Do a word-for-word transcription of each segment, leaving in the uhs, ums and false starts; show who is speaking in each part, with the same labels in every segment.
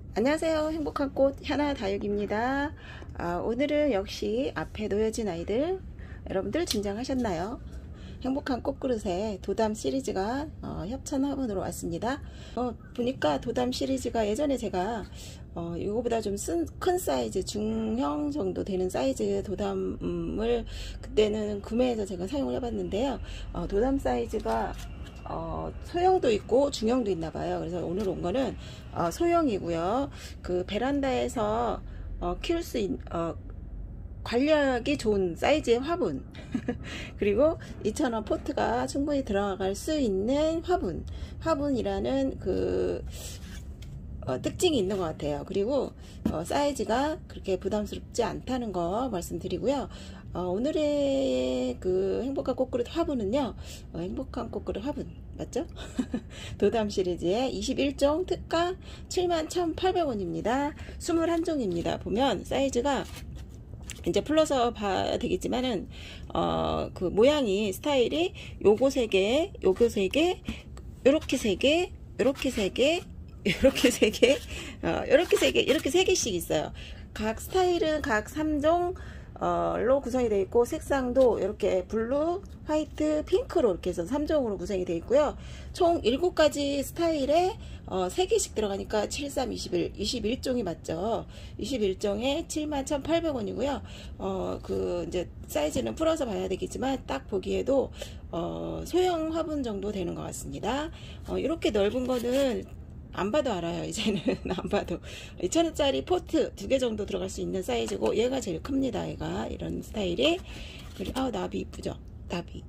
Speaker 1: 안녕하세요. 행복한 꽃 하나 다육입니다. 아, 오늘은 역시 앞에 놓여진 아이들 여러분들 진정하셨나요? 행복한 꽃그릇에 도담 시리즈가 어, 협찬 화분으로 왔습니다. 어, 보니까 도담 시리즈가 예전에 제가 어, 이거보다 좀 큰 사이즈 중형 정도 되는 사이즈 도담을 그때는 구매해서 제가 사용을 해봤는데요. 어, 도담 사이즈가 어, 소형도 있고 중형도 있나 봐요. 그래서 오늘 온 거는 어, 소형이고요. 그 베란다에서 어, 키울 수 있, 어, 관리하기 좋은 사이즈의 화분 그리고 이천 원 포트가 충분히 들어갈 수 있는 화분 화분이라는 그 어, 특징이 있는 것 같아요. 그리고 어, 사이즈가 그렇게 부담스럽지 않다는 거 말씀드리고요. 어, 오늘의 그 행복한 꽃그릇 화분은요, 어, 행복한 꽃그릇 화분 맞죠? 도담 시리즈의 이십일 종 특가 칠만 천팔백 원입니다. 이십일 종입니다. 보면 사이즈가 이제 풀러서 봐야 되겠지만은 어, 그 모양이 스타일이 요거 세 개, 요거 세 개, 요렇게 세 개, 요렇게 세 개, 요렇게 세 개, 어, 요렇게 세 개, 이렇게 세 개씩 있어요. 각 스타일은 각 삼 종 로 구성이 되어 있고, 색상도 이렇게 블루, 화이트, 핑크로 이렇게 해서 삼 종으로 구성이 되어 있고요. 총 일곱 가지 스타일에 어, 세 개씩 들어가니까 칠, 삼, 이십일, 이십일 종이 맞죠. 이십일 종에 칠만 천팔백 원이고요. 어, 그 이제 사이즈는 풀어서 봐야 되겠지만 딱 보기에도 어, 소형 화분 정도 되는 것 같습니다. 어, 이렇게 넓은 거는 안 봐도 알아요. 이제는 안 봐도 이천 원짜리 포트 두 개 정도 들어갈 수 있는 사이즈고, 얘가 제일 큽니다. 얘가 이런 스타일이. 그리고 아, 나비 이쁘죠? 나비.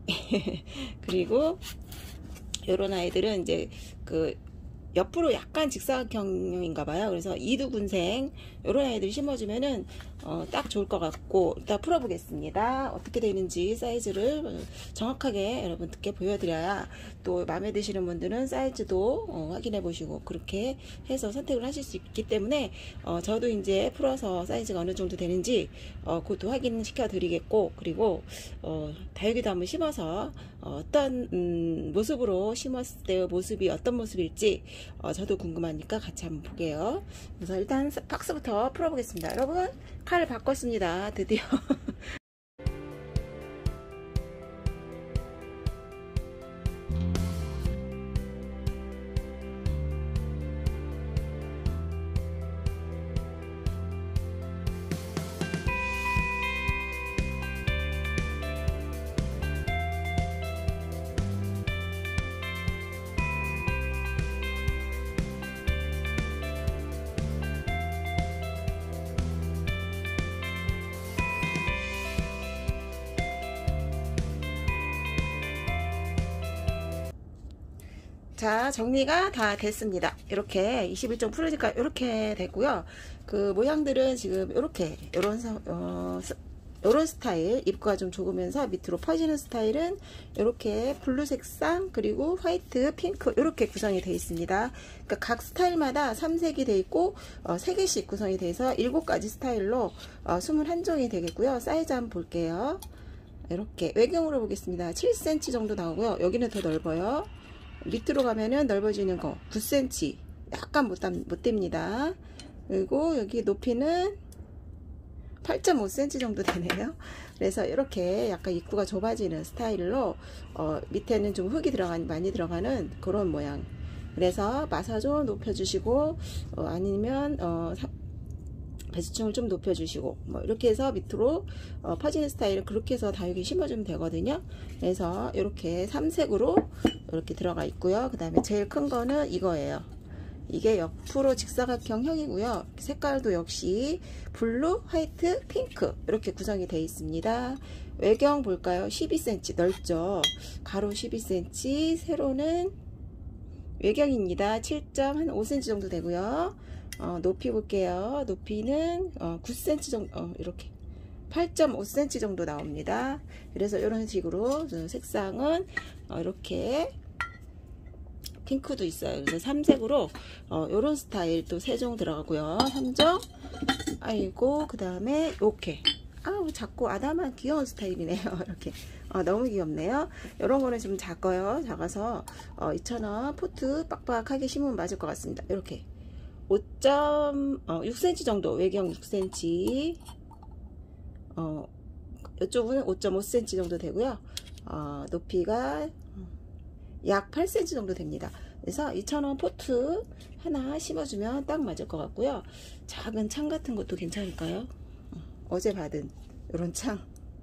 Speaker 1: 그리고 요런 아이들은 이제 그 옆으로 약간 직사각형인가 봐요. 그래서 이두군생 요런 아이들 심어주면은 어, 딱 좋을 것 같고, 일단 풀어보겠습니다. 어떻게 되는지 사이즈를 정확하게 여러분들께 보여드려야 또 마음에 드시는 분들은 사이즈도 어, 확인해 보시고 그렇게 해서 선택을 하실 수 있기 때문에 어, 저도 이제 풀어서 사이즈가 어느 정도 되는지 어, 그것도 확인시켜 드리겠고, 그리고 어, 다육이도 한번 심어서 어, 어떤 음, 모습으로 심었을 때의 모습이 어떤 모습일지 어, 저도 궁금하니까 같이 한번 볼게요. 그래서 일단 박스부터 풀어보겠습니다. 여러분, 칼을 바꿨습니다. 드디어. 자, 정리가 다 됐습니다. 이렇게 이십일 종 풀으니까 이렇게 됐고요. 그 모양들은 지금 이렇게 요런 어, 요런 스타일, 입구가 좀 좁으면서 밑으로 퍼지는 스타일은 이렇게 블루 색상, 그리고 화이트, 핑크 이렇게 구성이 되어 있습니다. 그러니까 각 스타일마다 삼 색이 되어 있고 어, 세 개씩 구성이 돼서 일곱 가지 스타일로 어, 이십일 종이 되겠고요. 사이즈 한번 볼게요. 이렇게 외경으로 보겠습니다. 칠 센티미터 정도 나오고요. 여기는 더 넓어요. 밑으로 가면은 넓어지는 거 구 센티미터 약간 못, 못 됩니다. 그리고 여기 높이는 팔 점 오 센티미터 정도 되네요. 그래서 이렇게 약간 입구가 좁아지는 스타일로 어, 밑에는 좀 흙이 들어간 많이 들어가는 그런 모양. 그래서 마사존 높여주시고 어, 아니면 어, 배수층을 좀 높여주시고 뭐 이렇게 해서 밑으로 어, 퍼지는 스타일을 그렇게 해서 다육이 심어주면 되거든요. 그래서 이렇게 삼 색으로 이렇게 들어가 있고요. 그 다음에 제일 큰 거는 이거예요. 이게 옆으로 직사각형 형이고요. 색깔도 역시 블루, 화이트, 핑크 이렇게 구성이 되어 있습니다. 외경 볼까요? 십이 센티미터 넓죠. 가로 십이 센티미터, 세로는 외경입니다. 칠 점 오 센티미터 정도 되고요. 어, 높이 볼게요. 높이는 어, 구 센티미터 정도, 어, 이렇게 팔 점 오 센티미터 정도 나옵니다. 그래서 이런 식으로 색상은 어, 이렇게 핑크도 있어요. 그래서 삼 색으로 어, 이런 스타일 또 세 종 들어가고요. 삼 종. 아이고, 그 다음에 이렇게 아우, 작고 아담한 귀여운 스타일이네요. 이렇게 어, 너무 귀엽네요. 이런 거는 좀 작아요. 작아서 어, 이천 원 포트 빡빡하게 심으면 맞을 것 같습니다. 이렇게 오 점 육 센티미터 정도, 외경 육 센티미터, 어, 이쪽은 오 점 오 센티미터 정도 되고요. 어, 높이가 약 팔 센티미터 정도 됩니다. 그래서 이천 원 포트 하나 심어주면 딱 맞을 것 같고요. 작은 창 같은 것도 괜찮을까요? 어, 어제 받은 이런 창,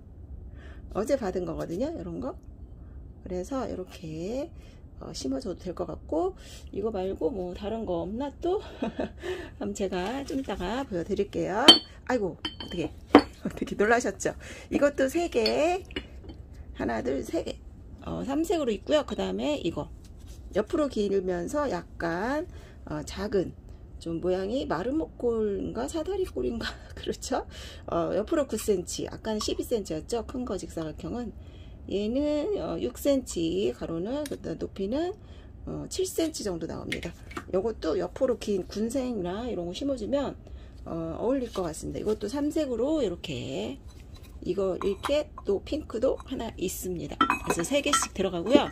Speaker 1: 어제 받은 거거든요. 이런 거. 그래서 이렇게 어, 심어줘도 될 것 같고, 이거 말고 뭐 다른 거 없나 또? 그럼 제가 좀 이따가 보여드릴게요. 아이고, 어떻게 어떻게 놀라셨죠? 이것도 세 개, 하나 둘 세 개, 어, 삼색으로 있고요. 그 다음에 이거 옆으로 길면서 약간 어, 작은, 좀 모양이 마름모꼴인가 사다리꼴인가 그렇죠? 어, 옆으로 구 센티미터, 아까는 십이 센티미터였죠? 큰 거 직사각형은. 얘는 어, 육 센티미터, 가로는, 그다음 높이는 어, 칠 센티미터 정도 나옵니다. 요것도 옆으로 긴 군생이나 이런 거 심어주면 어, 어울릴 것 같습니다. 이것도 삼색으로 이렇게, 이거 이렇게 또 핑크도 하나 있습니다. 그래서 세 개씩 들어가고요.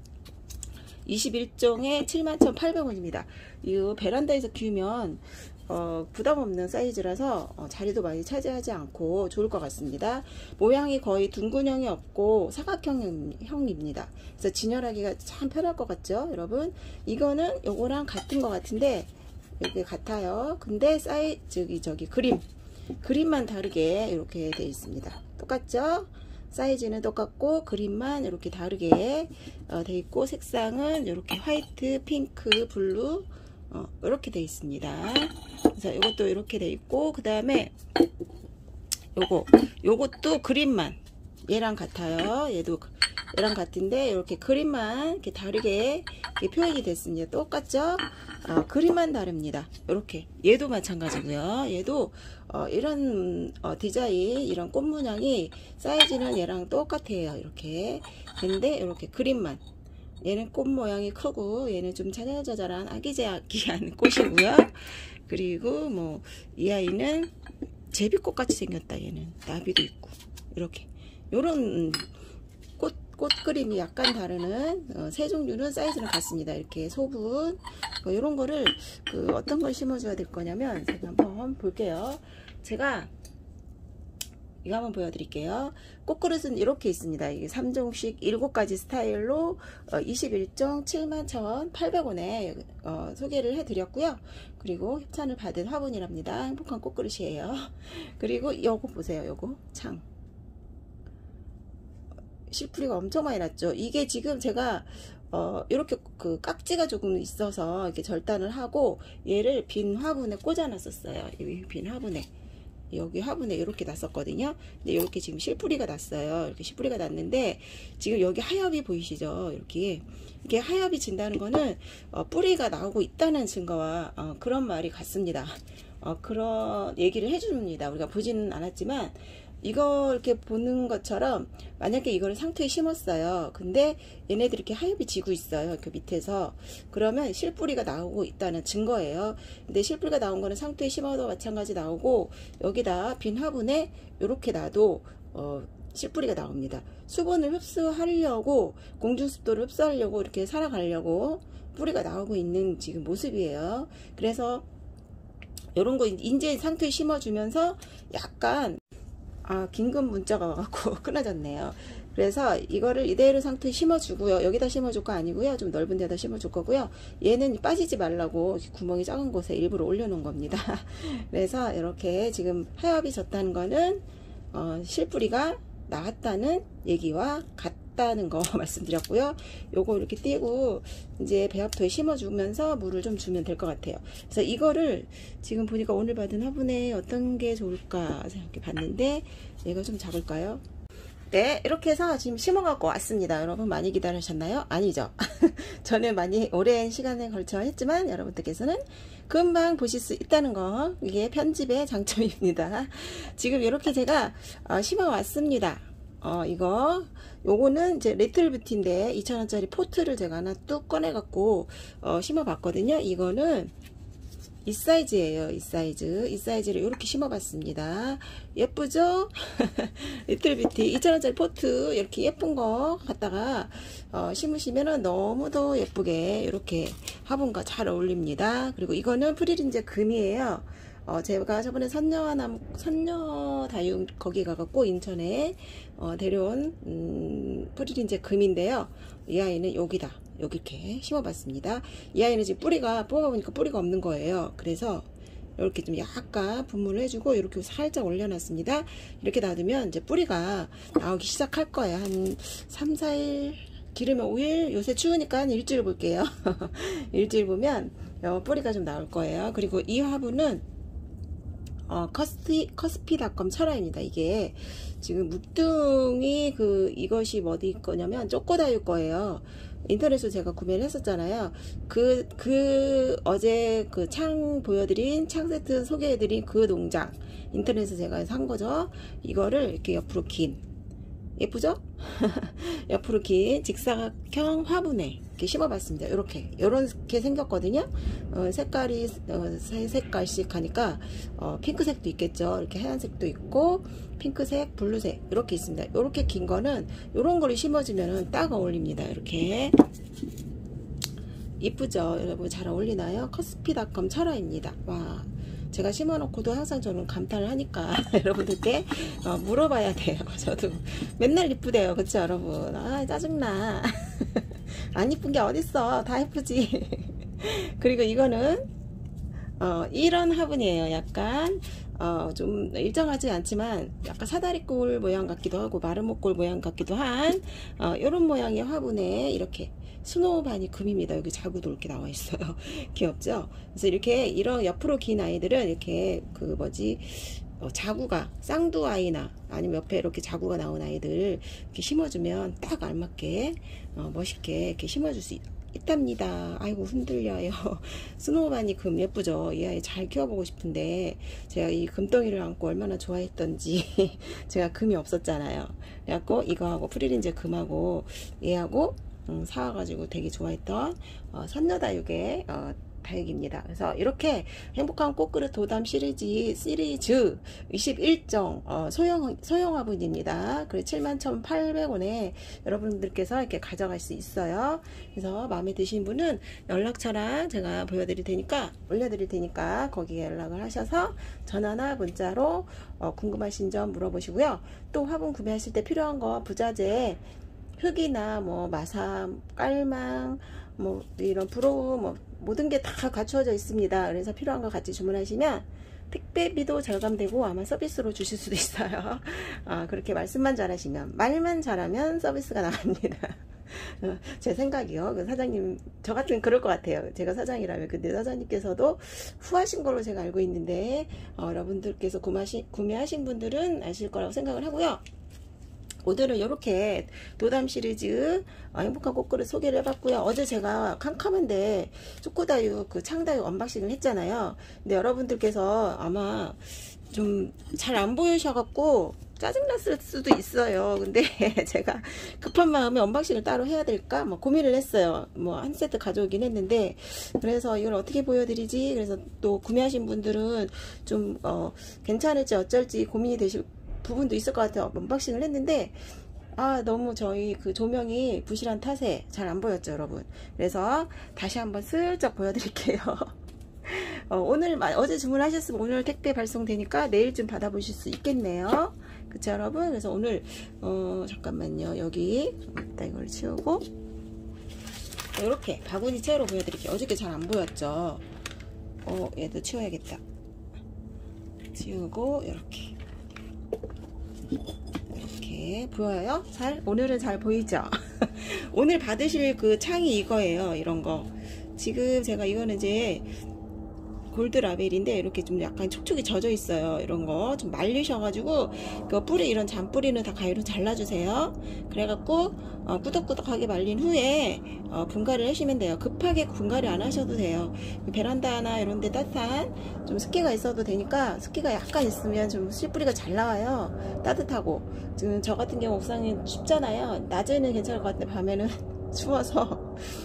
Speaker 1: 이십일 종에 칠만 천팔백 원입니다. 이 베란다에서 키우면 어, 부담 없는 사이즈라서 어, 자리도 많이 차지하지 않고 좋을 것 같습니다. 모양이 거의 둥근형이 없고 사각형입니다. 그래서 진열하기가 참 편할 것 같죠, 여러분? 이거는 요거랑 같은 것 같은데, 여기 같아요. 근데 사이 저기 저기 그림 그림만 다르게 이렇게 되어 있습니다. 똑같죠? 사이즈는 똑같고 그림만 이렇게 다르게 어, 되어 있고, 색상은 이렇게 화이트, 핑크, 블루 어, 이렇게 되어 있습니다. 그래서 이것도 이렇게 되어 있고, 그 다음에 요거 요것도 그림만 얘랑 같아요. 얘도 얘랑 같은데 이렇게 그림만 이렇게 다르게 이렇게 표현이 됐습니다. 똑같죠? 어, 그림만 다릅니다. 이렇게 얘도 마찬가지고요. 얘도 어, 이런 어, 디자인, 이런 꽃 문양이 사이즈는 얘랑 똑같아요. 이렇게. 근데 이렇게 그림만, 얘는 꽃 모양이 크고 얘는 좀 자잘자잘한 아기자기한 꽃이고요. 그리고 뭐 이 아이는 제비꽃 같이 생겼다. 얘는 나비도 있고 이렇게 요런 꽃, 꽃 그림이 약간 다르는 어, 세 종류는 사이즈는 같습니다. 이렇게 소분 뭐 이런 거를 그 어떤 걸 심어줘야 될 거냐면, 제가 한번 볼게요. 제가 이거 한번 보여드릴게요. 꽃그릇은 이렇게 있습니다. 이게 삼 종씩 일곱 가지 스타일로 어, 이십일 종 칠만 천팔백 원에 어, 소개를 해드렸고요. 그리고 협찬을 받은 화분이랍니다. 행복한 꽃그릇이에요. 그리고 요거 보세요. 요거 창. 실뿌리가 엄청 많이 났죠. 이게 지금 제가 어, 이렇게 그 깍지가 조금 있어서 이렇게 절단을 하고 얘를 빈 화분에 꽂아 놨었어요. 이 빈 화분에. 여기 화분에 이렇게 났었거든요. 근데 이렇게 지금 실뿌리가 났어요. 이렇게 실뿌리가 났는데 지금 여기 하엽이 보이시죠? 이렇게 이게 하엽이 진다는 거는 어, 뿌리가 나오고 있다는 증거와 어, 그런 말이 같습니다. 어, 그런 얘기를 해줍니다. 우리가 보지는 않았지만 이거 이렇게 보는 것처럼, 만약에 이거를 상토에 심었어요. 근데 얘네들이 이렇게 하엽이 지고 있어요. 이렇게 밑에서. 그러면 실뿌리가 나오고 있다는 증거예요. 근데 실뿌리가 나온 거는 상토에 심어도 마찬가지 나오고, 여기다 빈 화분에 이렇게 놔도 어, 실뿌리가 나옵니다. 수분을 흡수하려고, 공중습도를 흡수하려고 이렇게 살아가려고 뿌리가 나오고 있는 지금 모습이에요. 그래서 이런 거 이제 상토에 심어주면서 약간 아, 긴급 문자가 와갖고 끊어졌네요. 그래서 이거를 이대로 상토에 심어주고요. 여기다 심어줄 거 아니고요. 좀 넓은 데다 심어줄 거고요. 얘는 빠지지 말라고 구멍이 작은 곳에 일부러 올려놓은 겁니다. 그래서 이렇게 지금 하엽이 졌다는 거는 어, 실뿌리가 나왔다는 얘기와 같다는 거 말씀드렸고요. 요거 이렇게 띄고 이제 배합토에 심어주면서 물을 좀 주면 될 것 같아요. 그래서 이거를 지금 보니까 오늘 받은 화분에 어떤 게 좋을까 생각해 봤는데, 얘가 좀 작을까요? 네, 이렇게 해서 지금 심어갖고 왔습니다. 여러분 많이 기다리셨나요? 아니죠. 저는 많이 오랜 시간에 걸쳐 했지만 여러분들께서는 금방 보실 수 있다는 거, 이게 편집의 장점입니다. 지금 이렇게 제가 어, 심어 왔습니다. 어, 이거 요거는 이제 리틀 뷰티인데 이천 원짜리 포트를 제가 하나 뚝 꺼내 갖고 어, 심어 봤거든요. 이거는 이 사이즈예요. 이 사이즈. 이 사이즈를 이렇게 심어봤습니다. 예쁘죠? 리틀비티 이천 원짜리 포트 이렇게 예쁜 거 갖다가 어, 심으시면은 너무도 예쁘게 이렇게 화분과 잘 어울립니다. 그리고 이거는 프리린제 금이에요. 어, 제가 저번에 선녀남, 선녀다육 거기 가갖고 인천에 어, 데려온 음, 프리린제 금인데요. 이 아이는 여기다 여기 이렇게 심어봤습니다. 이 아이는 지금 뿌리가 뽑아보니까 뿌리가 없는 거예요. 그래서 이렇게 좀 약간 분무를 해주고 이렇게 살짝 올려놨습니다. 이렇게 놔두면 이제 뿌리가 나오기 시작할 거예요. 한 삼, 사 일 기르면 오 일, 요새 추우니까 한 일주일 볼게요. 일주일 보면 어, 뿌리가 좀 나올 거예요. 그리고 이 화분은 어, 커스피, 커스피닷컴 철화입니다. 이게 지금 묵둥이 그 이것이 어디 거냐면 쪼꼬다육 거예요. 인터넷으로 제가 구매를 했었잖아요. 그, 그 어제 그 창 보여드린 창 세트 소개해드린 그 농장 인터넷에서 제가 산 거죠. 이거를 이렇게 옆으로 긴 예쁘죠? 옆으로 긴 직사각형 화분에 이렇게 심어봤습니다. 이렇게 이렇게 생겼거든요. 어, 색깔이 어, 세 색깔씩 하니까 어, 핑크색도 있겠죠. 이렇게 하얀색도 있고 핑크색, 블루색 이렇게 있습니다. 이렇게 긴 거는 이런 거를 심어주면은 딱 어울립니다. 이렇게 이쁘죠? 여러분 잘 어울리나요? 커스피닷컴 철화입니다. 와. 제가 심어놓고도 항상 저는 감탄을 하니까 여러분들께 어, 물어봐야 돼요. 저도 맨날 이쁘대요. 그쵸 여러분? 아 짜증나. 안 이쁜 게 어딨어. 다 예쁘지. 그리고 이거는 어, 이런 화분이에요. 약간 어, 좀 일정하지 않지만 약간 사다리꼴 모양 같기도 하고 마름모꼴 모양 같기도 한 어, 이런 모양의 화분에 이렇게 스노우바니 금입니다. 여기 자구도 이렇게 나와 있어요. 귀엽죠? 그래서 이렇게 이런 옆으로 긴 아이들은 이렇게 그 뭐지 어, 자구가 쌍두아이나 아니면 옆에 이렇게 자구가 나온 아이들 이렇게 심어주면 딱 알맞게 어, 멋있게 이렇게 심어줄 수 있, 있답니다. 아이고 흔들려요. 스노우바니 금 예쁘죠? 이 아이 잘 키워보고 싶은데 제가 이 금덩이를 안고 얼마나 좋아했던지 제가 금이 없었잖아요. 그래갖고 이거하고 프리린제 금하고 얘하고 음, 사와가지고 되게 좋아했던 어, 선녀다육의 어, 다육입니다. 그래서 이렇게 행복한 꽃그릇 도담 시리즈 시리즈 이십일 종 어, 소형 소형 화분입니다. 그래 칠만 천팔백 원에 여러분들께서 이렇게 가져갈 수 있어요. 그래서 마음에 드신 분은 연락처랑 제가 보여드릴 테니까 올려드릴 테니까 거기에 연락을 하셔서 전화나 문자로 어, 궁금하신 점 물어보시고요. 또 화분 구매하실 때 필요한 거 부자재 흙이나 뭐 마삼, 깔망, 뭐 이런 브로우 뭐 모든 게 다 갖추어져 있습니다. 그래서 필요한 거 같이 주문하시면 택배비도 절감되고 아마 서비스로 주실 수도 있어요. 아, 그렇게 말씀만 잘하시면 말만 잘하면 서비스가 나갑니다. 제 생각이요. 그 사장님 저 같은 그럴 것 같아요. 제가 사장이라면. 근데 사장님께서도 후하신 걸로 제가 알고 있는데 어, 여러분들께서 구매하신, 구매하신 분들은 아실 거라고 생각을 하고요. 오늘은 이렇게 도담 시리즈 어, 행복한 꽃그릇 소개를 해봤고요. 어제 제가 캄캄한데 쪼꼬다육 그 창다육 언박싱을 했잖아요. 근데 여러분들께서 아마 좀 잘 안 보이셔갖고 짜증났을 수도 있어요. 근데 제가 급한 마음에 언박싱을 따로 해야 될까 뭐 고민을 했어요. 뭐 한 세트 가져오긴 했는데 그래서 이걸 어떻게 보여드리지? 그래서 또 구매하신 분들은 좀 어, 괜찮을지 어쩔지 고민이 되실 부분도 있을 것 같아요. 언박싱을 했는데 아 너무 저희 그 조명이 부실한 탓에 잘 안 보였죠 여러분. 그래서 다시 한번 슬쩍 보여드릴게요. 어, 오늘 어제 주문하셨으면 오늘 택배 발송되니까 내일쯤 받아보실 수 있겠네요. 그쵸 여러분? 그래서 오늘 어 잠깐만요. 여기 일단 이걸 치우고 이렇게 바구니 채로 보여드릴게요. 어저께 잘 안 보였죠. 어 얘도 치워야겠다. 치우고 이렇게 이렇게 보여요? 잘? 오늘은 잘 보이죠? 오늘 받으실 그 창이 이거예요. 이런 거 지금 제가 이거는 이제 골드 라벨인데 이렇게 좀 약간 촉촉이 젖어 있어요. 이런 거 좀 말리셔가지고 그 뿌리 이런 잔뿌리는 다 가위로 잘라주세요. 그래갖고 어, 꾸덕꾸덕하게 말린 후에 어, 분갈이를 하시면 돼요. 급하게 분갈이 안 하셔도 돼요. 베란다나 이런데 따뜻한 좀 습기가 있어도 되니까 습기가 약간 있으면 좀 씨뿌리가 잘 나와요. 따뜻하고 지금 저 같은 경우 옥상이 춥잖아요. 낮에는 괜찮을 것 같은데 밤에는 추워서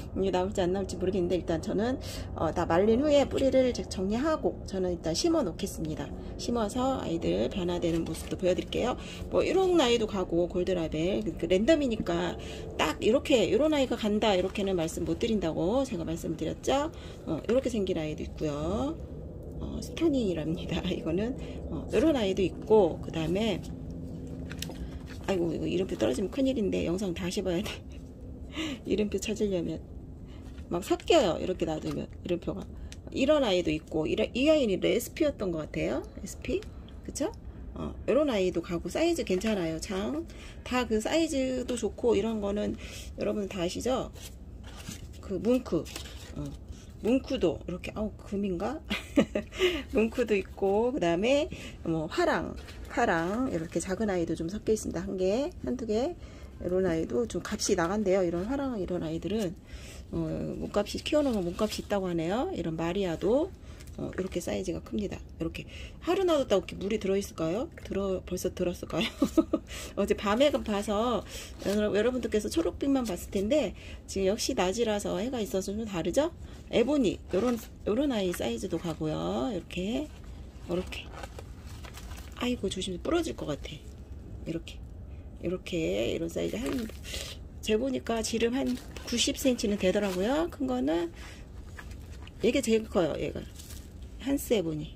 Speaker 1: 이게 나올지 안 나올지 모르겠는데 일단 저는 어, 다 말린 후에 뿌리를 정리하고 저는 일단 심어 놓겠습니다. 심어서 아이들 변화되는 모습도 보여드릴게요. 뭐 이런 아이도 가고 골드라벨 그 랜덤이니까 딱 이렇게 이런 아이가 간다 이렇게는 말씀 못 드린다고 제가 말씀드렸죠. 어, 이렇게 생긴 아이도 있고요. 어, 스토닝이랍니다. 이거는 어, 이런 아이도 있고 그 다음에 아이고 이거 이름표 떨어지면 큰일인데 영상 다시 봐야 돼. 이름표 찾으려면 막 섞여요. 이렇게 놔두면 이름표가. 이런 아이도 있고 이, 이 아이는 에스피였던 것 같아요. 에스피 그쵸? 어, 이런 아이도 가고 사이즈 괜찮아요. 장 다 그 사이즈도 좋고 이런 거는 여러분 다 아시죠? 그 뭉크 어, 뭉크도 이렇게 아우 금인가? 뭉크도 있고 그 다음에 뭐 화랑 파랑 이렇게 작은 아이도 좀 섞여 있습니다. 한 개, 한두 개. 이런 아이도 좀 값이 나간대요. 이런 화랑 이런 아이들은 어, 몸값이 키워놓으면 몸값이 있다고 하네요. 이런 마리아도 어, 이렇게 사이즈가 큽니다. 이렇게 하루 놔뒀다고 이렇게 물이 들어있을까요? 들어 벌써 들었을까요? 어제 밤에 봐서 여러분들께서 초록빛만 봤을 텐데 지금 역시 낮이라서 해가 있어서 좀 다르죠? 에보니 요런 요런 아이 사이즈도 가고요. 이렇게 이렇게 아이고 조심히 부러질 것 같아. 이렇게 이렇게 이런 사이즈 한 재보니까 지름 한 구십 센티미터는 되더라고요. 큰 거는 이게 제일 커요. 얘가 한스에보니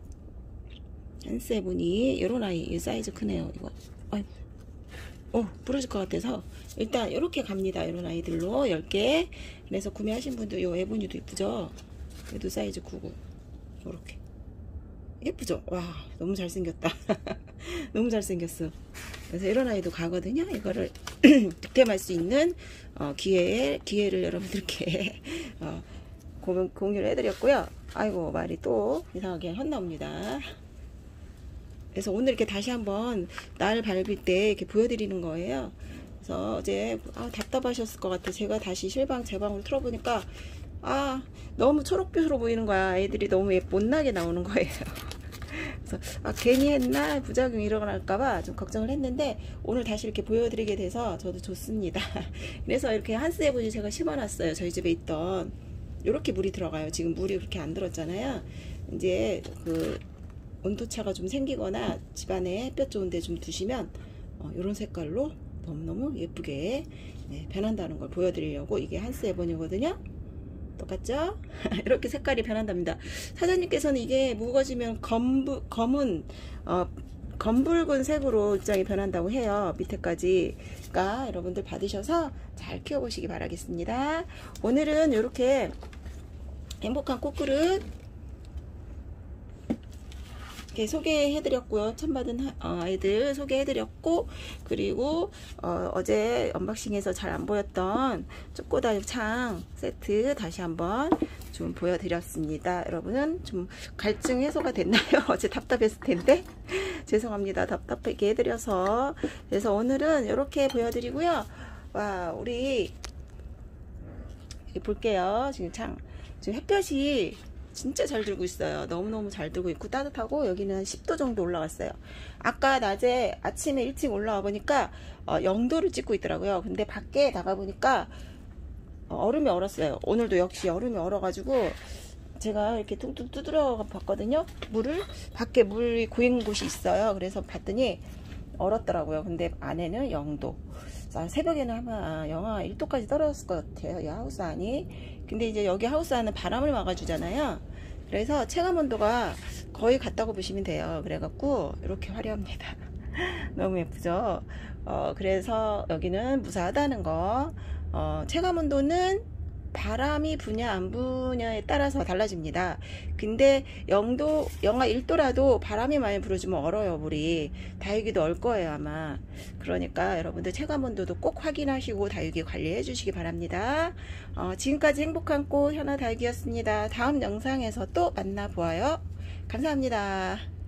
Speaker 1: 한스에보니 이런 아이 이 사이즈 크네요. 이거 아이고 어 부러질 것 같아서 일단 이렇게 갑니다. 이런 아이들로 열 개. 그래서 구매하신 분들 요 에보니도 이쁘죠. 얘도 사이즈 크고 이렇게 예쁘죠? 와 너무 잘생겼다. 너무 잘생겼어. 그래서 이런 아이도 가거든요. 이거를 득템할 수 있는 어, 기회에 기회를 여러분들께 어, 공, 공유를 해드렸고요. 아이고 말이 또 이상하게 헛나옵니다. 그래서 오늘 이렇게 다시 한번 날 밟을 때 이렇게 보여드리는 거예요. 그래서 어제 아, 답답하셨을 것 같아. 제가 다시 실방 제 방으로 틀어보니까 아 너무 초록빛으로 보이는 거야. 아이들이 너무 못나게 나오는 거예요. 그래서 아 괜히 했나 부작용이 일어날까봐 좀 걱정을 했는데 오늘 다시 이렇게 보여드리게 돼서 저도 좋습니다. 그래서 이렇게 한스에보니 제가 심어놨어요. 저희 집에 있던 이렇게 물이 들어가요. 지금 물이 그렇게 안 들었잖아요. 이제 그 온도차가 좀 생기거나 집안에 햇볕 좋은데 좀 두시면 어, 이런 색깔로 너무너무 예쁘게 네, 변한다는 걸 보여드리려고 이게 한스에보니거든요. 똑같죠? 이렇게 색깔이 변한답니다. 사장님께서는 이게 묵어지면 검부, 검은 어, 검붉은 색으로 입장이 변한다고 해요. 밑에까지가 여러분들 받으셔서 잘 키워보시기 바라겠습니다. 오늘은 이렇게 행복한 꽃그릇 이렇게 소개해드렸고요. 참받은 아이들 소개해드렸고 그리고 어, 어제 언박싱에서 잘 안 보였던 초코다육 창 세트 다시 한번 좀 보여드렸습니다. 여러분은 좀 갈증 해소가 됐나요? 어제 답답했을 텐데 죄송합니다. 답답하게 해드려서. 그래서 오늘은 이렇게 보여드리고요. 와 우리 볼게요. 지금 창 지금 햇볕이 진짜 잘 들고 있어요. 너무너무 잘 들고 있고 따뜻하고 여기는 한 십 도 정도 올라갔어요. 아까 낮에 아침에 일찍 올라와 보니까 어, 영 도를 찍고 있더라고요. 근데 밖에 나가 보니까 어, 얼음이 얼었어요. 오늘도 역시 얼음이 얼어가지고 제가 이렇게 퉁퉁 두드려 봤거든요. 물을 밖에 물이 고인 곳이 있어요. 그래서 봤더니 얼었더라고요. 근데 안에는 영 도. 새벽에는 아마 영하 일 도까지 떨어졌을 것 같아요. 이 하우스 안이. 근데 이제 여기 하우스 안은 바람을 막아주잖아요. 그래서 체감 온도가 거의 같다고 보시면 돼요. 그래갖고 이렇게 화려합니다. 너무 예쁘죠? 어, 그래서 여기는 무사하다는 거. 어, 체감 온도는 바람이 부냐 안 부냐에 따라서 달라집니다. 근데 영 도, 영하 일 도라도 바람이 많이 불어주면 얼어요. 물이. 다육이도 얼 거예요 아마. 그러니까 여러분들 체감온도도 꼭 확인하시고 다육이 관리해 주시기 바랍니다. 어, 지금까지 행복한 꽃 현아 다육이였습니다. 다음 영상에서 또 만나보아요. 감사합니다.